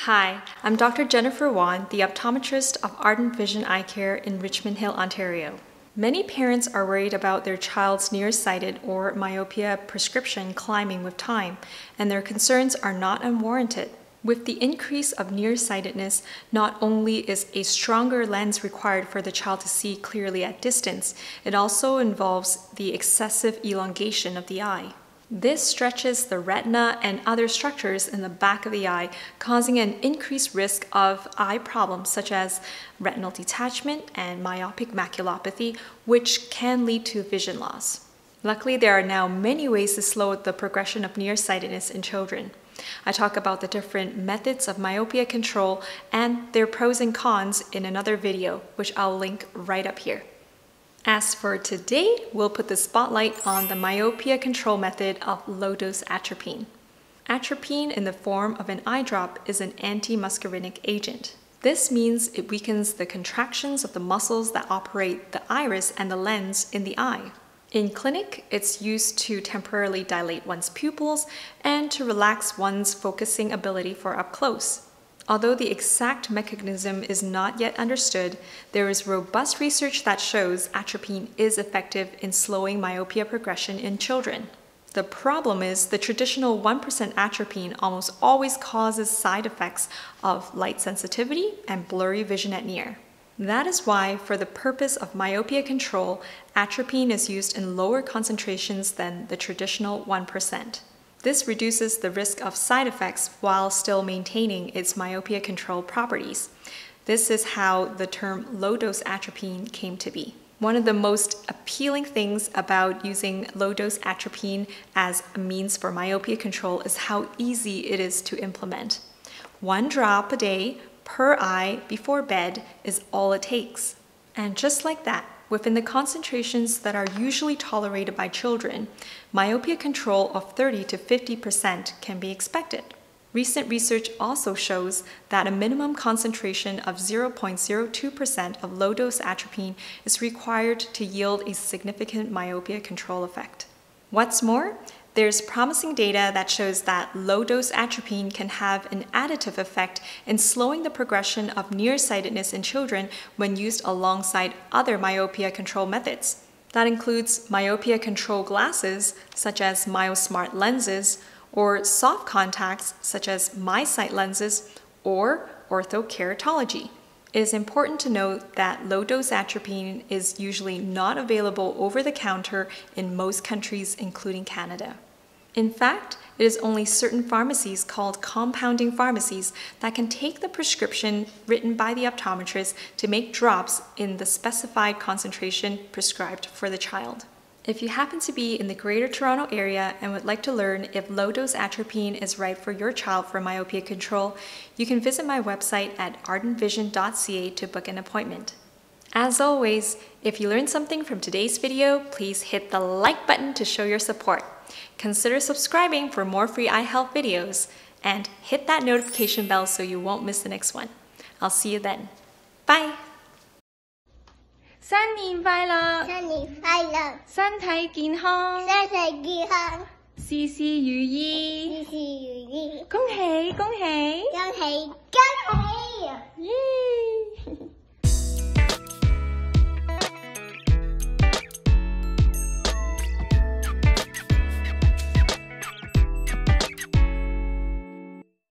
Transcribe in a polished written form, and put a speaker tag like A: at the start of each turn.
A: Hi, I'm Dr. Jennifer Wan, the optometrist of Ardent Vision Eyecare in Richmond Hill, Ontario. Many parents are worried about their child's nearsighted or myopia prescription climbing with time, and their concerns are not unwarranted. With the increase of nearsightedness, not only is a stronger lens required for the child to see clearly at distance, it also involves the excessive elongation of the eye. This stretches the retina and other structures in the back of the eye, causing an increased risk of eye problems such as retinal detachment and myopic maculopathy, which can lead to vision loss. Luckily, there are now many ways to slow the progression of nearsightedness in children. I talk about the different methods of myopia control and their pros and cons in another video, which I'll link right up here. As for today, we'll put the spotlight on the myopia control method of low-dose atropine. Atropine in the form of an eye drop is an anti-muscarinic agent. This means it weakens the contractions of the muscles that operate the iris and the lens in the eye. In clinic, it's used to temporarily dilate one's pupils and to relax one's focusing ability for up close. Although the exact mechanism is not yet understood, there is robust research that shows atropine is effective in slowing myopia progression in children. The problem is the traditional 1% atropine almost always causes side effects of light sensitivity and blurry vision at near. That is why, for the purpose of myopia control, atropine is used in lower concentrations than the traditional 1%. This reduces the risk of side effects while still maintaining its myopia control properties. This is how the term low-dose atropine came to be. One of the most appealing things about using low-dose atropine as a means for myopia control is how easy it is to implement. 1 drop a day per eye before bed is all it takes. And just like that, within the concentrations that are usually tolerated by children, myopia control of 30 to 50% can be expected. Recent research also shows that a minimum concentration of 0.02% of low-dose atropine is required to yield a significant myopia control effect. What's more, there's promising data that shows that low-dose atropine can have an additive effect in slowing the progression of nearsightedness in children when used alongside other myopia control methods. That includes myopia control glasses, such as MiYOSMART lenses, or soft contacts, such as MiSight lenses, or orthokeratology. It is important to note that low-dose atropine is usually not available over the counter in most countries, including Canada. In fact, it is only certain pharmacies called compounding pharmacies that can take the prescription written by the optometrist to make drops in the specified concentration prescribed for the child. If you happen to be in the Greater Toronto area and would like to learn if low-dose atropine is right for your child for myopia control, you can visit my website at ardentvision.ca to book an appointment. As always, if you learned something from today's video, please hit the like button to show your support. Consider subscribing for more free eye health videos, and hit that notification bell so you won't miss the next one. I'll see you then. Bye!
B: 新年快樂，
C: 新年快樂，
B: 身體健康，
C: 身體健康，
B: 事事如意，
C: 事事如意，
B: 恭喜恭喜，
C: 恭喜恭喜！
B: 耶！